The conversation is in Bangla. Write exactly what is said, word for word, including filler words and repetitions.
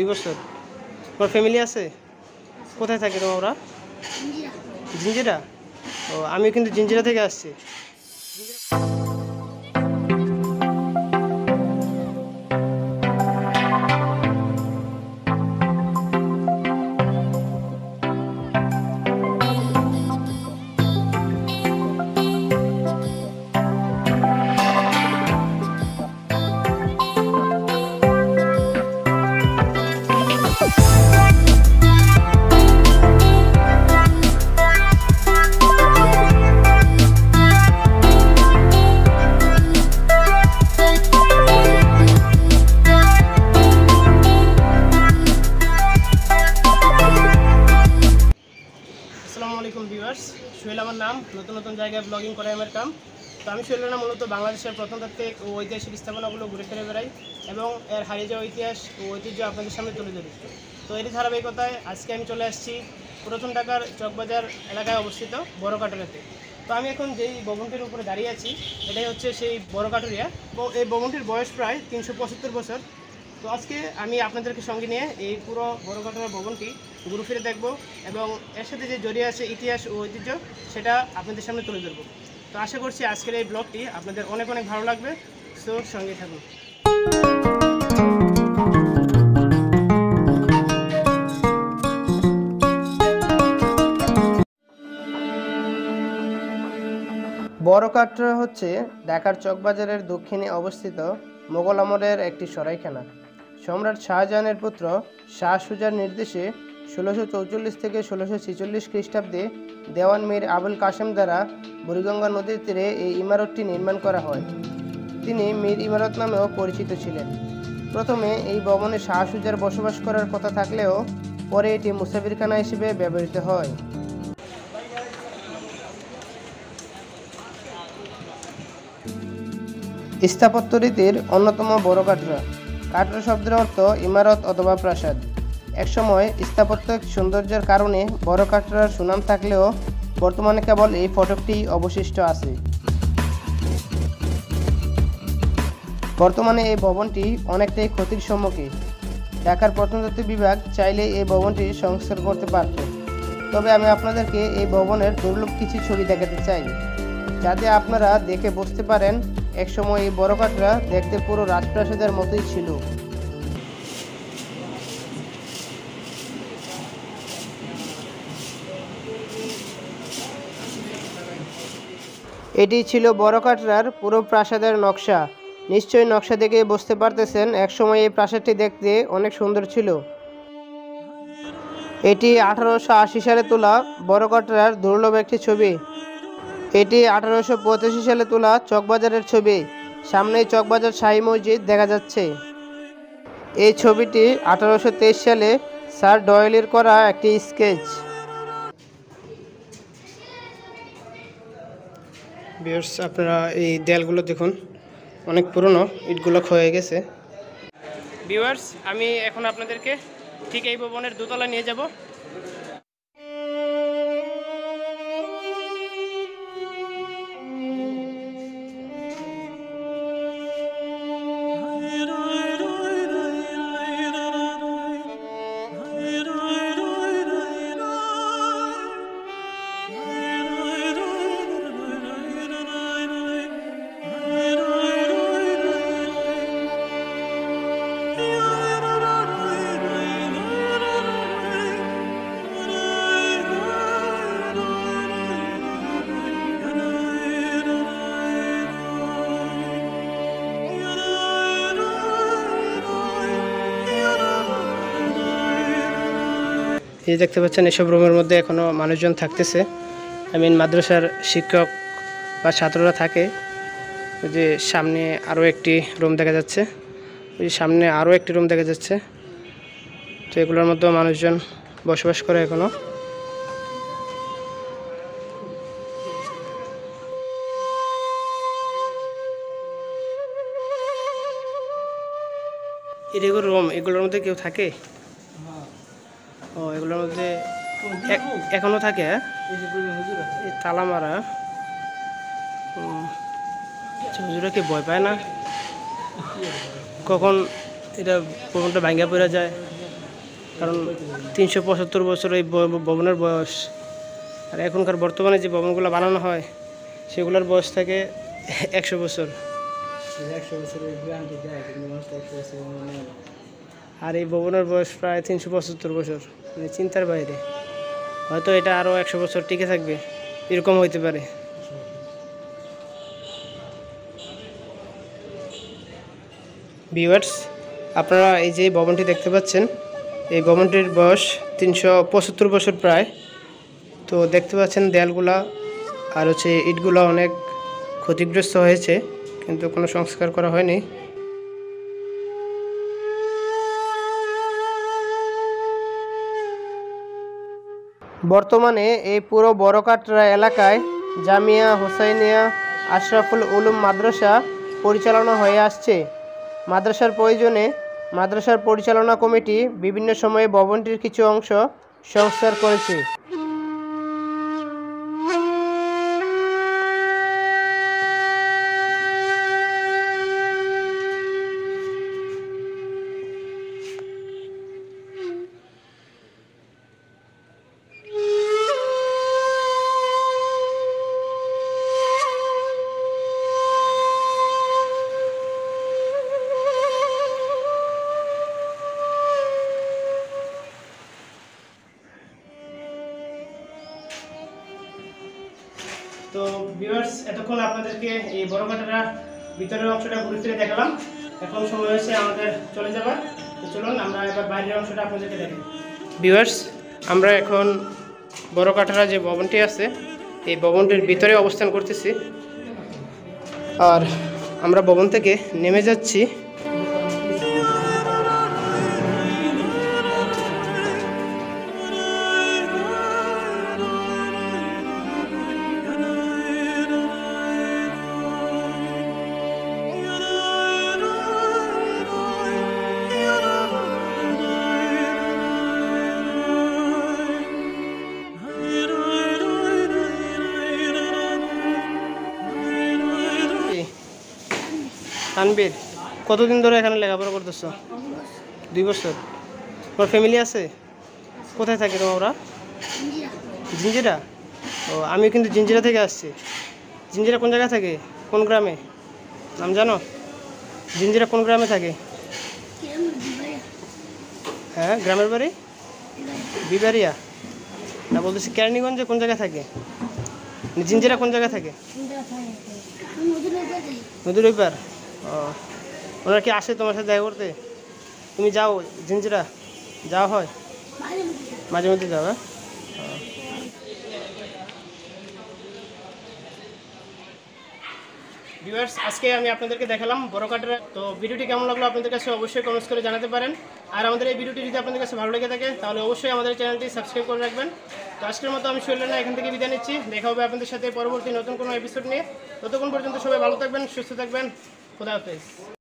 দুই বছর। তোমার ফ্যামিলি আছে? কোথায় থাকে তোমরা? জিঞ্জিরা। ও, আমিও কিন্তু জিঞ্জিরা থেকে আসছি। আসসালামু আলাইকুম ভিউয়ার্স, সোহেল আমার নাম। নতুন নতুন জায়গায় ব্লগিং করে আমার কাম। তো আমি সোহেল না মূলত বাংলাদেশের প্রত্নতাত্ত্বিক ও ঐতিহাসিক স্থাপনাগুলো ঘুরে ফিরে বেড়াই এবং এর হারিয়ে যাওয়া ইতিহাস ও ঐতিহ্য আপনাদের সামনে তুলে ধরি। তো এরই ধারাবাহিকতায় আজকে আমি চলে আসছি পুরাতন ঢাকার চকবাজার এলাকায় অবস্থিত বড় কাটুরিয়াতে। তো আমি এখন যেই ভবনটির উপরে দাঁড়িয়ে আছি এটাই হচ্ছে সেই বড় কাটুরিয়া। তো এই ভবনটির বয়স প্রায় তিনশো পঁচাত্তর বছর। তো আজকে আমি আপনাদেরকে সঙ্গে নিয়ে এই পুরো বড় কাটুরিয়া ভবনটি ঘুরে ফিরে দেখব এবং এর সাথে যে জড়িয়ে আছে ইতিহাস ও ঐতিহ্য সেটা আপনাদের সামনে তুলে ধরব। তো আশা করছি আজকের এই ব্লগটি আপনাদের অনেক অনেক ভালো লাগবে। সো সঙ্গে থাকুন। বড় কাটুরিয়া হচ্ছে ঢাকার চকবাজারের দক্ষিণে অবস্থিত মোগল আমলের একটি সরাইখানা। সম্রাট শাহজাহানের পুত্র শাহ সুজার নির্দেশে ষোলোশো চৌচল্লিশ থেকে ষোলোশো ছেচল্লিশ খ্রিস্টাব্দে দেওয়ান মীর আবুল কাসেম দ্বারা বুড়িগঙ্গা নদীর তীরে এই ইমারতটি নির্মাণ করা হয়। তিনি মীর ইমারত নামেও পরিচিত ছিলেন। প্রথমে এই ভবনে শাহ সুজার বসবাস করার কথা থাকলেও পরে এটি মুসাফিরখানা হিসেবে ব্যবহৃত হয়। স্থাপত্য রীতির অন্যতম বড় কাটুরিয়া। কাটুরিয়া শব্দের অর্থ ইমারত অথবা প্রাসাদ। একসময় স্থাপত্যিক সৌন্দর্যের কারণে বড় কাটুরিয়ার সুনাম থাকলেও বর্তমানে কেবল এই ফটকটি অবশিষ্ট আছে। বর্তমানে এই ভবনটি অনেকটাই ক্ষতির সম্মুখীন। ঢাকার প্রত্নতত্ত্ব বিভাগ চাইলে এই ভবনটি সংস্কার করতে পারত। তবে আমি আপনাদেরকে এই ভবনের দুর্লভ কিছু ছবি দেখাতে চাই, যাতে আপনারা দেখে বুঝতে পারেন একসময় এই বড় কাটুরিয়া দেখতে পুরো রাজপ্রাসাদের মতোই ছিল। এটি ছিল বড় কাটুরিয়ার পুরো প্রাসাদের নকশা। নিশ্চয়ই নকশা দেখে বুঝতে পারতেছেন একসময় এই প্রাসাদটি দেখতে অনেক সুন্দর ছিল। এটি আঠারোশো আশি সালে তোলা বড় কাটুরিয়ার দুর্লভ একটি ছবি। এটি আঠারোশো পঁচাশি সালে তোলা চকবাজারের ছবি। সামনেই চকবাজার শাহী মসজিদ দেখা যাচ্ছে। এই ছবিটি আঠারোশো তেইশ সালে স্যার ডয়েলের করা একটি স্কেচ। ভিউয়ার্স, আপনারা এই দেয়ালগুলো দেখুন, অনেক পুরনো, ইটগুলো ক্ষয়ে গেছে। ভিউয়ার্স, আমি এখন আপনাদেরকে ঠিক এই ভবনের দোতলা নিয়ে যাব। এই দেখতে পাচ্ছেন এসব রুমের মধ্যে এখনো মানুষজন থাকতেছে। আই মিন মাদ্রাসার শিক্ষক বা ছাত্ররা থাকে। ওই যে সামনে আরও একটি রুম দেখা যাচ্ছে, ওই সামনে আরও একটি রুম দেখা যাচ্ছে। তো এগুলোর মধ্যেও মানুষজন বসবাস করে এখনো। এগুলো রুম, এগুলোর মধ্যে কেউ থাকে? ও, এগুলোর মধ্যে এখনো থাকে। হ্যাঁ, তালা মারা। হুজুরা কি ভয় পায় না কখন এটা ভবনটা ভাঙ্গা পড়ে যায়? কারণ তিনশো পঁচাত্তর বছর এই ভবনের বয়স। আর এখনকার বর্তমানে যে ভবনগুলো বানানো হয় সেগুলোর বয়স থাকে একশো বছর। একশো বছরের গ্যারান্টি দেয়, কিন্তু মানুষ একশো বছর নেয় না। আর এই ভবনের বয়স প্রায় তিনশো পঁচাত্তর বছর, মানে চিন্তার বাইরে। হয়তো এটা আরও একশো বছর টিকে থাকবে, এরকম হইতে পারে। ভিউয়ার্স, আপনারা এই যে ভবনটি দেখতে পাচ্ছেন, এই ভবনটির বয়স তিনশো পঁচাত্তর বছর প্রায়। তো দেখতে পাচ্ছেন দেয়ালগুলা আর হচ্ছে ইটগুলো অনেক ক্ষতিগ্রস্ত হয়েছে, কিন্তু কোনো সংস্কার করা হয়নি। বর্তমানে এই পুরো বড়কাটরা এলাকায় জামিয়া হোসাইনিয়া আশরাফুল উলুম মাদ্রাসা পরিচালনা হয়ে আসছে। মাদ্রাসার প্রয়োজনে মাদ্রাসার পরিচালনা কমিটি বিভিন্ন সময়ে ভবনটির কিছু অংশ সংস্কার করেছে। তো ভিউয়ার্স, এতক্ষণ আপনাদেরকে এই বড়কাটরা ভিতরের অংশটা ঘুরে ফিরে দেখালাম। এখন সময় হয়েছে আমাদের চলে যাবার। তো চলুন আমরা এবার বাইরের অংশটা আপনাদেরকে দেখি। ভিউয়ার্স, আমরা এখন বড়কাটরা যে ভবনটি আছে এই ভবনটির ভিতরে অবস্থান করতেছি। আর আমরা ভবন থেকে নেমে যাচ্ছি। তানবীর, কতদিন ধরে এখানে লেখাপড়া করতেছো? দুই বছর। তোমার ফ্যামিলি আছে? কোথায় থাকে তোমরা? জিঞ্জিরা। ও, আমিও কিন্তু জিঞ্জিরা থেকে আসছি। জিঞ্জিরা কোন জায়গায় থাকে? কোন গ্রামে নাম জানো? জিঞ্জিরা কোন গ্রামে থাকে? হ্যাঁ, গ্রামের বাড়ি বিবারিয়া না, বলতেছি কেরানীগঞ্জে কোন জায়গায় থাকে? জিঞ্জিরা কোন জায়গায় থাকে? নদীর ওই পার। ও, ওনারা কি আসে তোমার সাথে দেখা করতে? তুমি যাও জিঞ্জিরা? যাওয়া হয় মাঝে মধ্যে, যাও? হ্যাঁ। ভিউয়ার্স, আজকে আমি আপনাদেরকে দেখালাম বড়কাটরা। তো ভিডিওটি কেমন লাগলো আপনাদের কাছে অবশ্যই কমেন্টস করে জানাতে পারেন। আর আমাদের এই ভিডিওটি যদি আপনাদের কাছে ভালো লেগে থাকে তাহলে অবশ্যই আমাদের চ্যানেলটি সাবস্ক্রাইব করে রাখবেন। তো আজকের মতো আমি শৈলেনা এখান থেকে বিদায় নিচ্ছি। দেখা হবে আপনাদের সাথে পরবর্তী নতুন কোনো এপিসোড নিয়ে। ততক্ষণ পর্যন্ত সবাই ভালো থাকবেন, সুস্থ থাকবেন। খুদা হাফেজ।